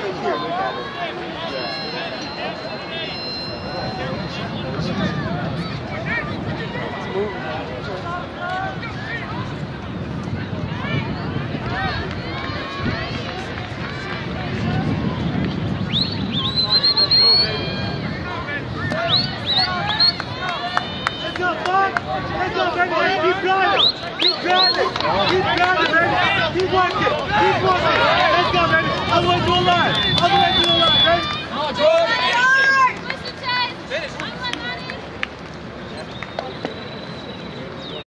Keep driving! Keep driving! Keep driving, baby! Keep working! Keep working! Let's go, baby! Other way to a line! Other way